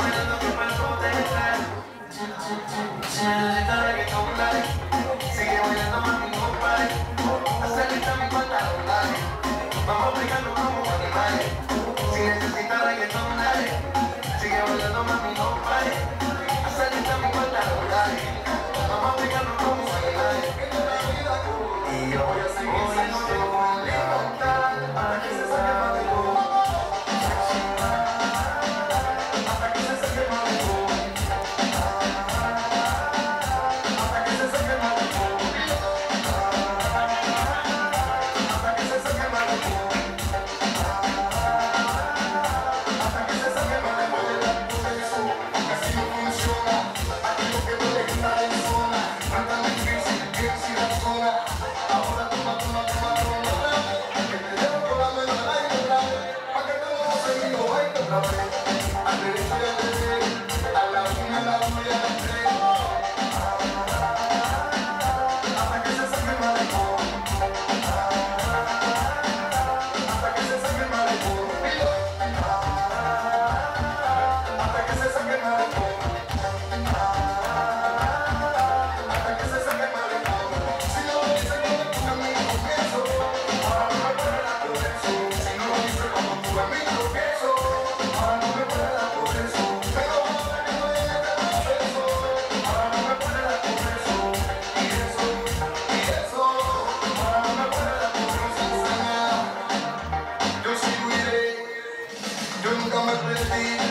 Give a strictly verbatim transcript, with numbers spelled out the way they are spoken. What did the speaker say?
bailando que cuerpo te trae. Si necesitas reggaetón, dale. Sigue bailando, mami, no pare. Acelita mi pantalón, dale. Vamos a pegarnos como animales. Si necesitas reggaetón, dale. Sigue bailando, mami, no pare. Acelita mi pantalón, dale. Vamos a pegarnos como animales. Y yo voy a seguir siendo libertad para que se saque más de vos. Hasta que se saque más de vos. Hasta que se saque más de vos. Hasta que se saque más de vos. Hasta que se saque más de vos. Así no funciona. Aquí lo que duele es estar en zona. Tratan de crisis, crisis la zona. Ahora toma, toma, toma, toma. Que te dejo con la mano al aire otra vez. Pa' que te vamos a seguir los bailes otra vez. Al derecho y al derecho. A la una, a la una y a las tres. Hasta que se saque más de vos. Hasta que se saque más de vos. Hasta que se saque más de vos. Hasta que se saque más de vos. Si no lo dice como tu amigo pienso, ahora no me puede dar por eso. Si no lo dice como tu amigo pienso, ahora no me puede dar por eso. Pero ahora que no viene te da eso, ahora no me puede dar por eso. Y eso, y eso, ahora no me puede dar por eso. Yo sí cuidé, yo nunca me perdí.